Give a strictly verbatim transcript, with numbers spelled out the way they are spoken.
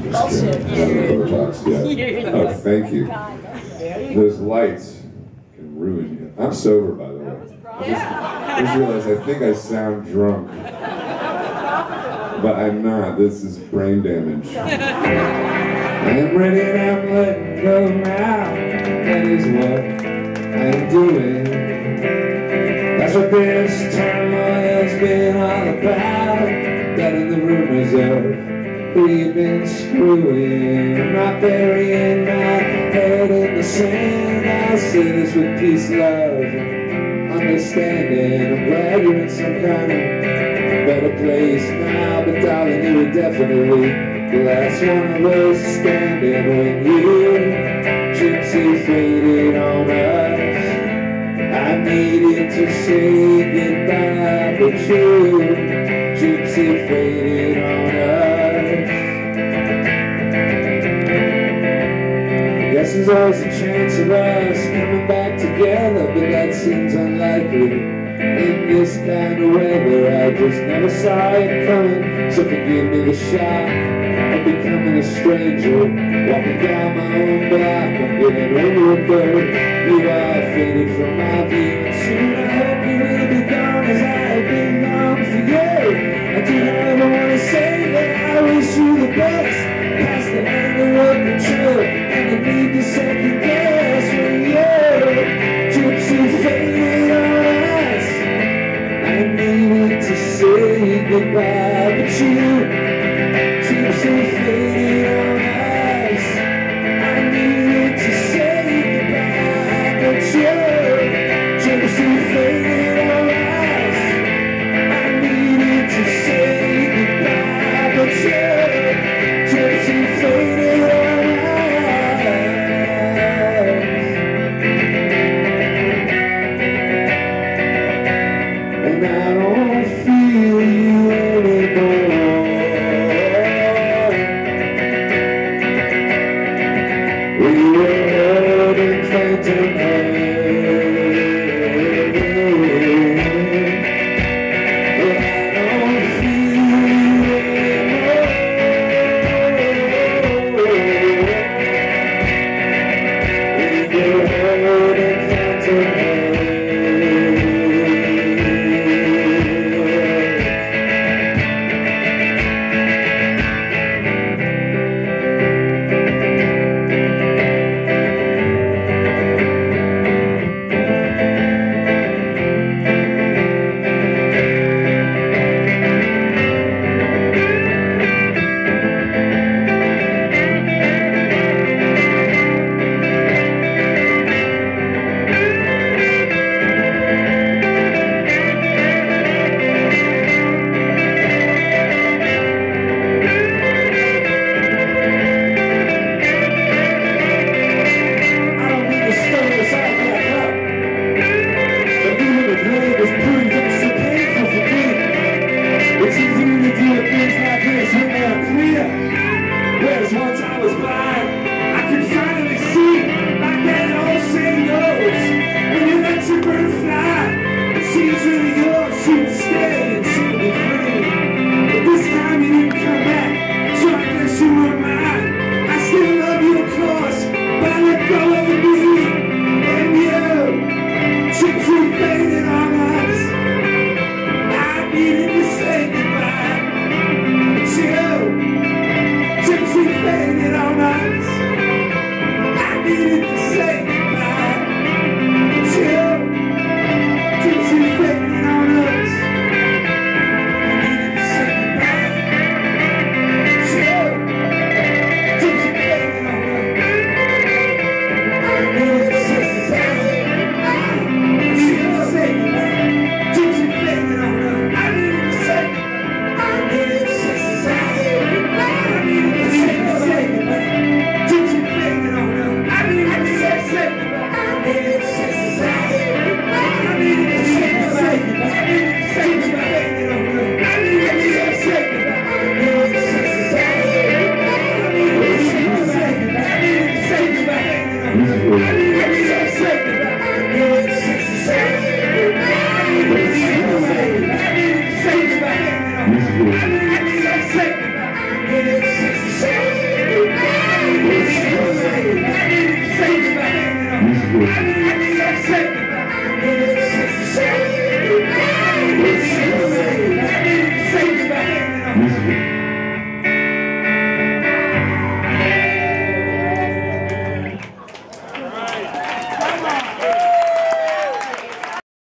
Bullshit. The box, yeah. Oh, thank you. Those lights can ruin you. I'm sober, by the way. I just, I just realized I think I sound drunk. But I'm not. This is brain damage. I'm ready and I'm letting go now. That is what I'm doing. That's what this turmoil's been all about. That and the rumors of who you've been screwing. I'm not burying my head in the sand. I'll say this with peace, love, and understanding. I'm glad you're in some kind of better place now, but darling, you were definitely the last one of us standing when you gypsy faded on us. I needed to say goodbye, but you gypsy faded on us. Guess there's always a chance of us coming back together, but that seems unlikely. In this kind of weather, I just never saw it coming. So forgive me the shock of becoming a stranger, walking down my own block. I'm getting over it though. You are faded from my view, and soon I hope you will be gone as I have been gone for you. I do never want to say that I wish you the best.